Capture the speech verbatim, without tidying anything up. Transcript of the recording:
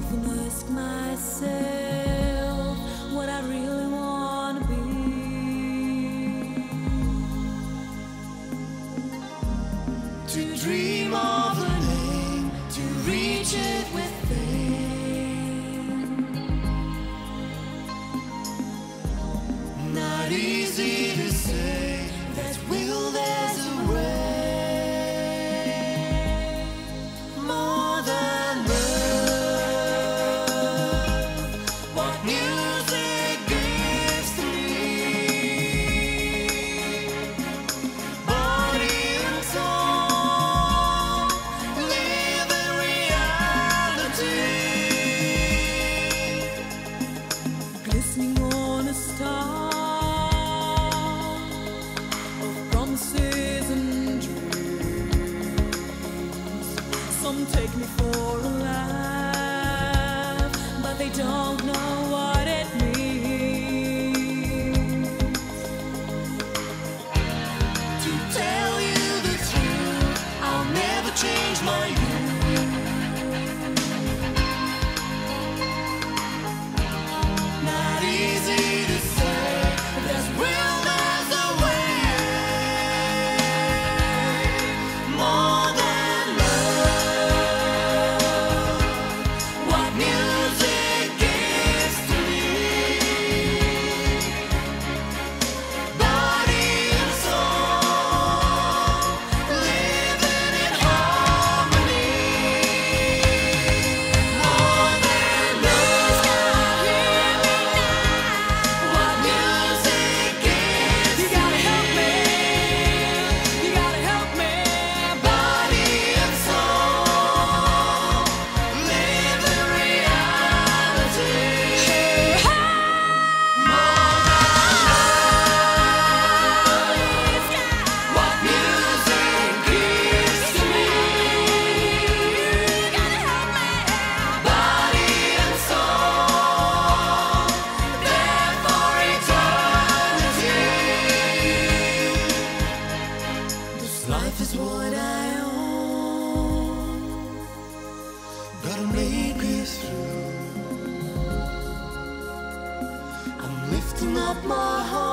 often ask myself what I really want to be. To dream of a name, to reach it with fame. Not easy to say that will there's a way. More than love, what music gives to me. Body and soul, live in reality. Glistening on a star of promises and dreams. Some take me for a laugh, but they don't know what it means. To tell you the truth, I'll never change my youth. Not easy to say, there's will, there's a way. More than love, what music gives to me. Body and soul, living in harmony. More than love, what music gives. You gotta help me, you gotta help me. Body and soul, live in reality. More than love, what music gives to me. You gotta help me. Body and soul, there for eternity. This life is what I own. Gotta make it through. I'm lifting up my heart.